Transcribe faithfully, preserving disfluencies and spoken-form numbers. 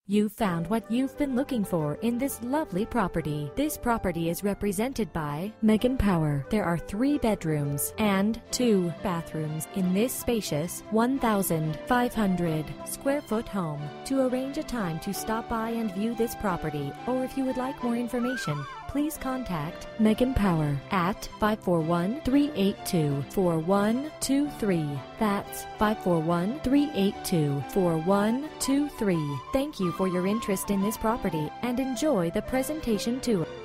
You found what you've been looking for in this lovely property. This property is represented by Megan Power. There are three bedrooms and two bathrooms in this spacious one thousand five hundred square foot home. To arrange a time to stop by and view this property, or if you would like more information, please contact Megan Power at five four one, three eight two, four one two three. That's five four one, three eight two, four one two three. Thank you for your interest in this property and enjoy the presentation tour.